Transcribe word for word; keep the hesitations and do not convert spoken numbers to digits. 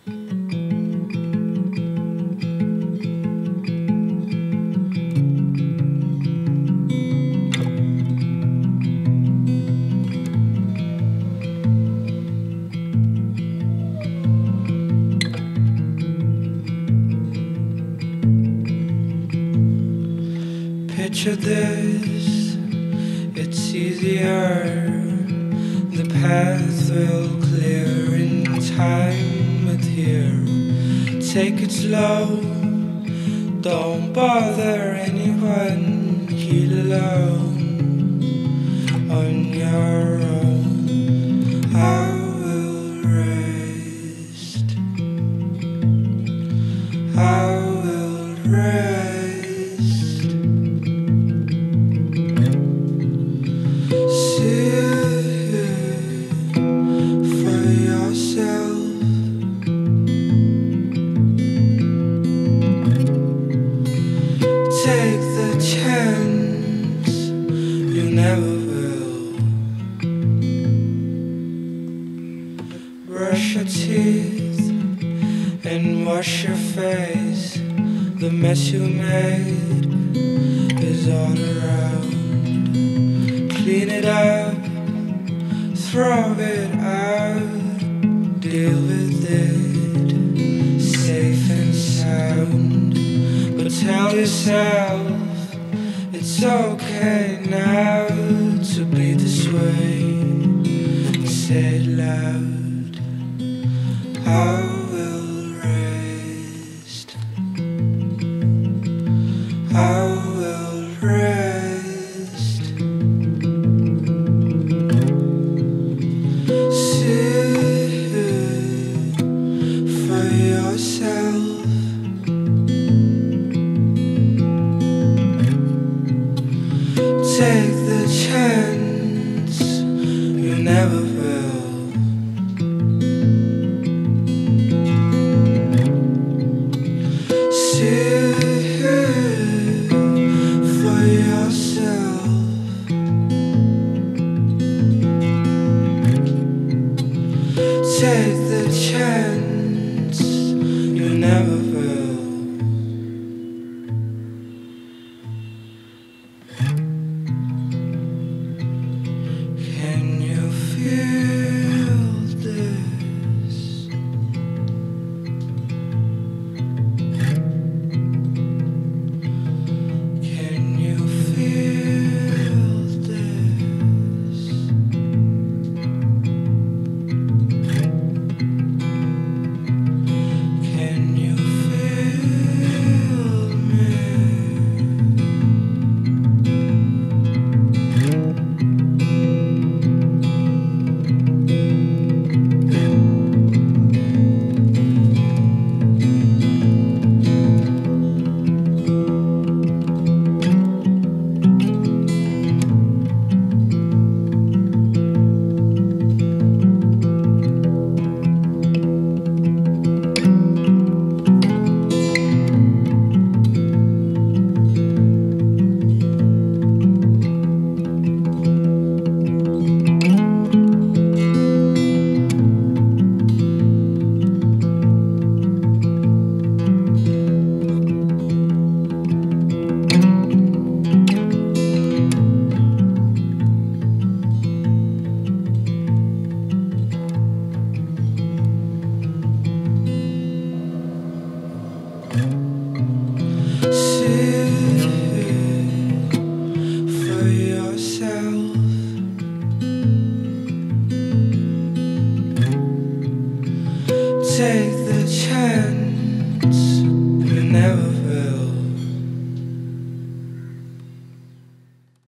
Picture this, it's easier. The path will clear in time, but here, take it slow. Don't bother anyone, heal alone, on your own. I will rest, I will rest. Take the chance, you never will. Brush your teeth and wash your face. The mess you made is all around. Clean it up, throw it out, deal with it, safe and sound. But tell yourself it's okay now to be this way. Say it loud, I will rest, I will rest. Sit for yourself. Take the chance, you never will. Sit for yourself. Take the chance, you never will.